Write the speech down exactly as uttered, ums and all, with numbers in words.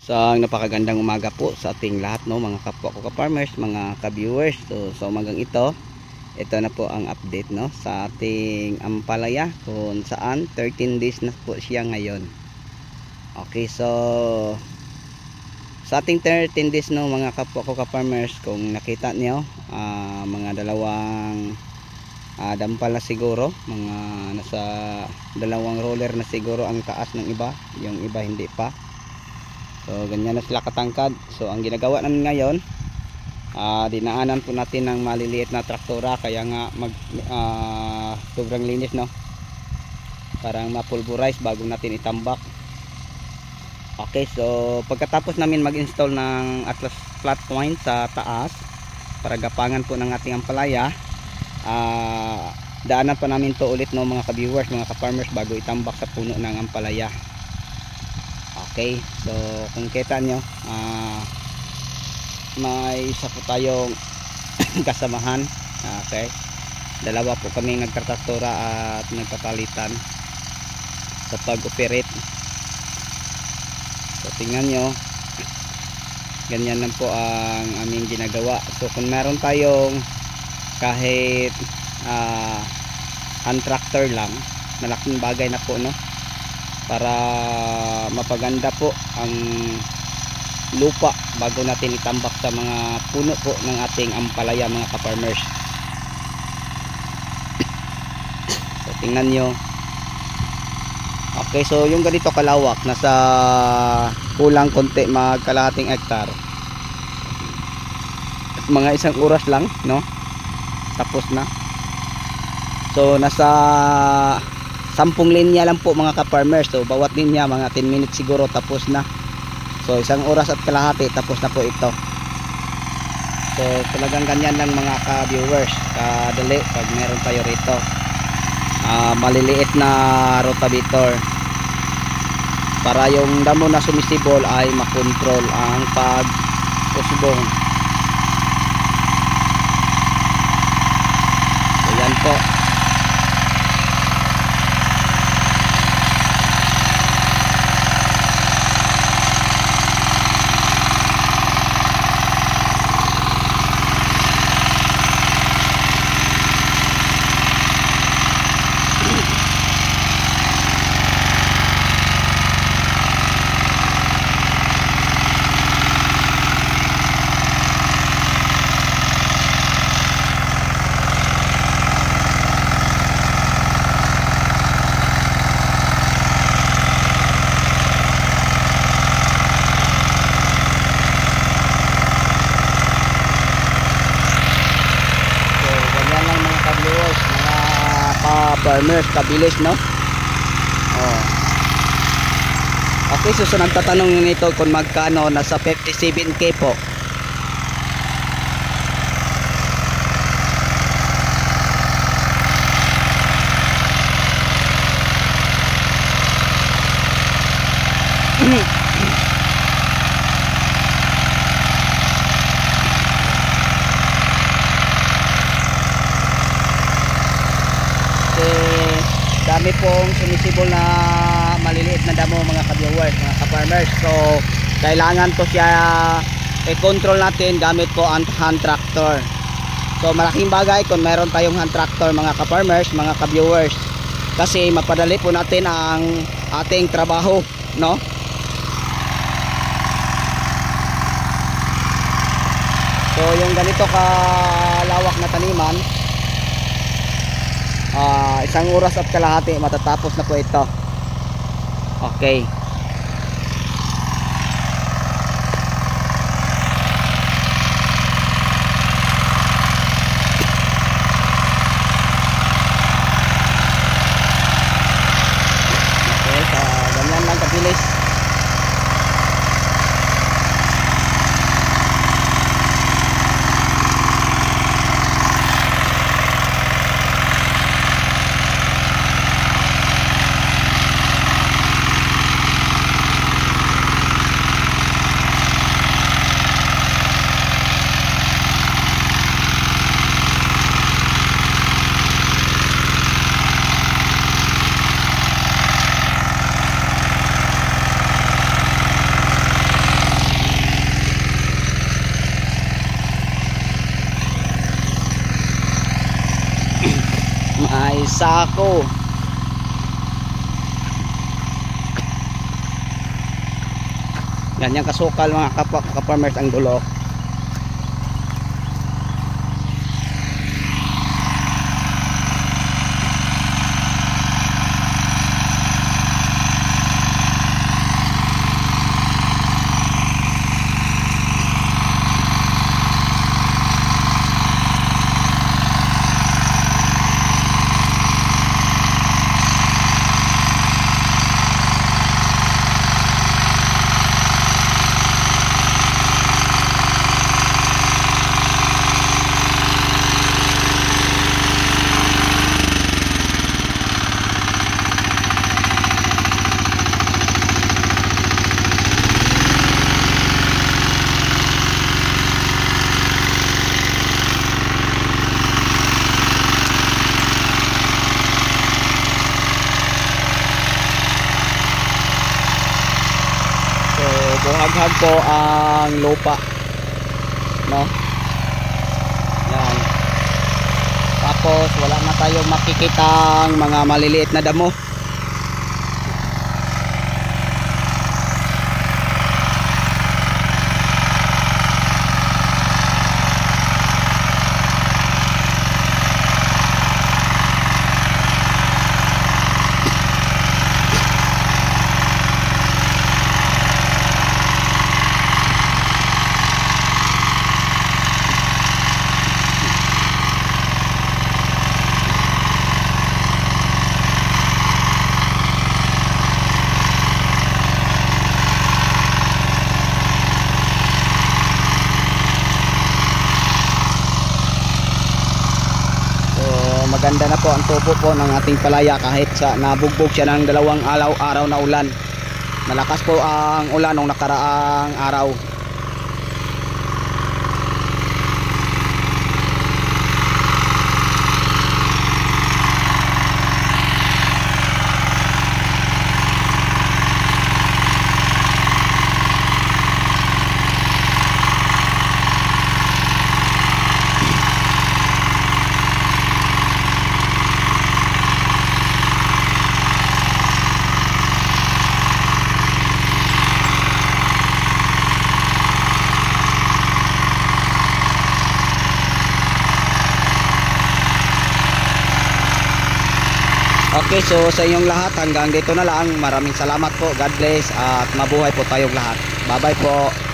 So, napakagandang umaga po sa ating lahat, no, mga kapwa ko ka-farmers, mga ka-viewers. So, sa umagang ito, ito na po ang update, no, sa ating ampalaya kung saan thirteen days na po siya ngayon. Okay, so sa ating thirteen days, no, mga kapwa ko ka-farmers, kung nakita niyo, uh, mga dalawang uh, dampal na siguro, mga nasa dalawang roller na siguro ang taas ng iba, yung iba hindi pa. So ganyan na sila katangkad. So ang ginagawa namin ngayon, uh, dinaanan po natin ng maliliit na traktora, kaya nga mag uh, sobrang linis, no, parang mapulverize bago natin itambak. Okay, so pagkatapos namin mag-install ng Atlas flat point sa taas para gapangan po ng ating ampalaya, uh, daanan pa namin to ulit, no, mga ka-viewers, mga ka-farmers, bago itambak sa puno ng ampalaya. Okay, so kung kita nyo, uh, may isa po tayong kasamahan. Okay, dalawa po kami nagtraktora at nagpapalitan sa pag-operate. So tingnan nyo, ganyan lang po ang aming ginagawa. So kung meron tayong kahit uh, hand tractor lang, malaking bagay na po, no, para mapaganda po ang lupa bago natin itambak sa mga puno po ng ating ampalaya, mga ka-farmers. So tingnan nyo. Okay, so yung ganito kalawak, nasa kulang konti, magkalahating hektar, mga isang oras lang, no, tapos na. So nasa sampung linya lang po, mga ka-farmers. So bawat linya mga ten minutes siguro, tapos na. So isang oras at kalahati, tapos na po ito. So talagang ganyan lang, mga ka-viewers, kadali pag meron tayo rito uh, maliliit na rotavator, para yung damo na sumisibol ay makontrol ang pag-usbong. So yan po. Farmers, kabilis, no? Oh. Okay, so, so nagtatanong nito kung magkano, nasa fifty-seven K po. Dami pong sumisibol na maliliit na damo, mga ka-viewers, mga ka-farmers. So kailangan to siya i-control natin gamit po ang hand tractor. So malaking bagay kung meron tayong hand tractor, mga ka-farmers, mga ka-viewers, kasi mapadali po natin ang ating trabaho, no? So yung ganito kalawak na taniman, Uh, isang oras at kalahati matatapos na po ito. Okay. Okay, so ganyan lang kabilis. sako. Ganyan kasukal mga kapwa ka-farmers ang dulo. Buhaghag po ang lupa, no? Yan. Tapos wala na tayong makikitang mga maliliit na damo. Maganda na po ang tubo po ng ating palaya kahit sa nabugbog siya ng dalawang araw, araw na ulan. Malakas po ang ulan nung nakaraang araw. Okay, so sa inyong lahat hanggang dito na lang. Maraming salamat po. God bless at mabuhay po tayong lahat. Bye bye po.